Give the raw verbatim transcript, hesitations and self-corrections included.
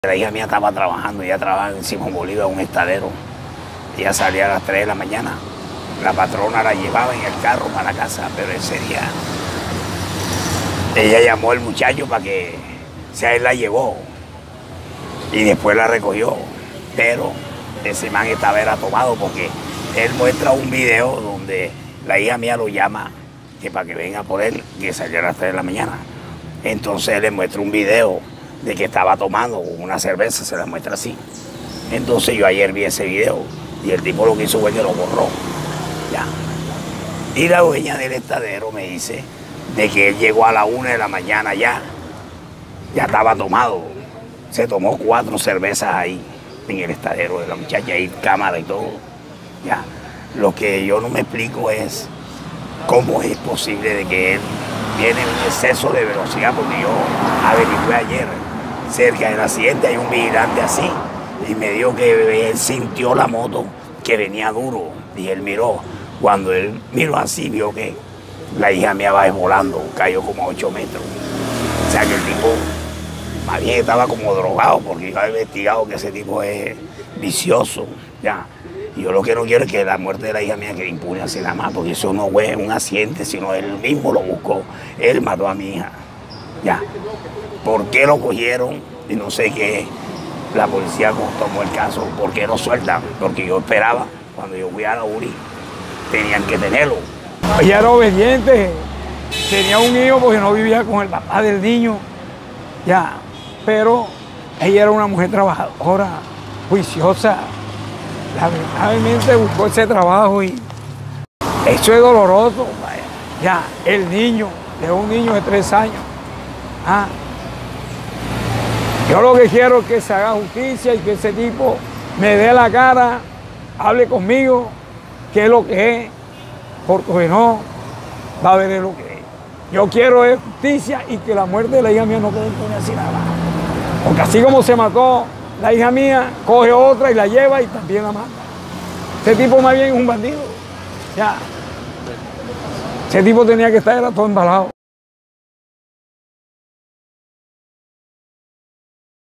La hija mía estaba trabajando, ella trabajaba en Simón Bolívar, un estadero. Ella salía a las tres de la mañana. La patrona la llevaba en el carro para la casa, pero ese día ella llamó al muchacho para que, o sea, él la llevó y después la recogió. Pero ese man estaba era tomado porque él muestra un video donde la hija mía lo llama que para que venga por él, que saliera a las tres de la mañana. Entonces él le muestra un video de que estaba tomando una cerveza, se la muestra así. Entonces yo ayer vi ese video y el tipo lo que hizo fue que lo borró. Ya. Y la dueña del estadero me dice de que él llegó a la una de la mañana ya, ya estaba tomado. Se tomó cuatro cervezas ahí en el estadero de la muchacha, ahí cámara y todo. Ya. Lo que yo no me explico es cómo es posible de que él tiene un exceso de velocidad, porque yo averigué ayer, cerca del accidente hay un vigilante así, y me dijo que él sintió la moto que venía duro, y él miró. Cuando él miró así, vio que la hija mía va volando, cayó como a ocho metros. O sea que el tipo, más bien estaba como drogado, porque yo he investigado que ese tipo es vicioso, ya. Y yo lo que no quiero es que la muerte de la hija mía quede impune así nada más, porque eso no fue un accidente, sino él mismo lo buscó. Él mató a mi hija, ya. ¿Por qué lo cogieron? Y no sé qué. La policía tomó el caso. ¿Por qué lo sueltan? Porque yo esperaba, cuando yo fui a la U R I, tenían que tenerlo. Ella era obediente, tenía un hijo porque no vivía con el papá del niño, ya. Pero ella era una mujer trabajadora, juiciosa. Lamentablemente buscó ese trabajo y eso es doloroso. Vaya. Ya, el niño, de un niño de tres años. Ah. Yo lo que quiero es que se haga justicia y que ese tipo me dé la cara, hable conmigo, qué es lo que es, porque no va a ver lo que es. Yo quiero es justicia y que la muerte de la hija mía no quede impune así nada. Porque así como se mató la hija mía, coge otra y la lleva y también la mata. Ese tipo más bien es un bandido. Ya. Ese tipo tenía que estar era todo embalado.